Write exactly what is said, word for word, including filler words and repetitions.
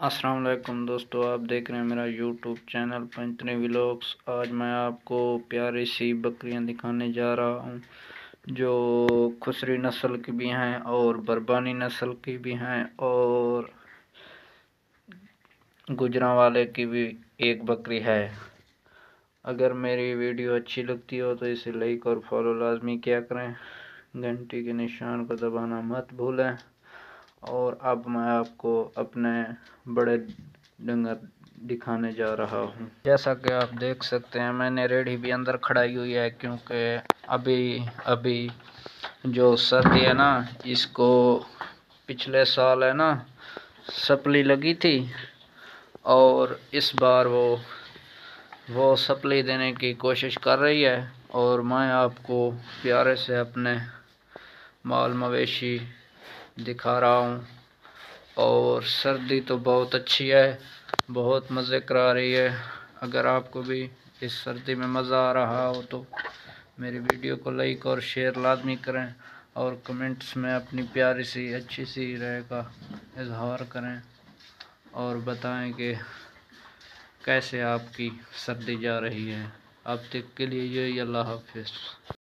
अस्सलाम वालेकुम दोस्तों, आप देख रहे हैं मेरा यूट्यूब चैनल पंचतनी व्लॉग्स। आज मैं आपको प्यारी सी बकरियां दिखाने जा रहा हूं जो खुसरी नस्ल की भी हैं और बरबानी नस्ल की भी हैं और गुजरांवाले की भी एक बकरी है। अगर मेरी वीडियो अच्छी लगती हो तो इसे लाइक और फॉलो लाजमी किया करें, घंटी के निशान को दबाना मत भूलें। और अब मैं आपको अपने बड़े डंगर दिखाने जा रहा हूँ। जैसा कि आप देख सकते हैं, मैंने रेडी भी अंदर खड़ाई हुई है क्योंकि अभी अभी जो सर्दी है ना, इसको पिछले साल है ना सप्ली लगी थी और इस बार वो वो सप्ली देने की कोशिश कर रही है। और मैं आपको प्यारे से अपने माल मवेशी दिखा रहा हूँ। और सर्दी तो बहुत अच्छी है, बहुत मज़े करा रही है। अगर आपको भी इस सर्दी में मज़ा आ रहा हो तो मेरी वीडियो को लाइक और शेयर लाजमी करें और कमेंट्स में अपनी प्यारी सी अच्छी सी राय का इजहार करें और बताएं कि कैसे आपकी सर्दी जा रही है। अब तक के लिए यही, अल्लाह हाफिज़।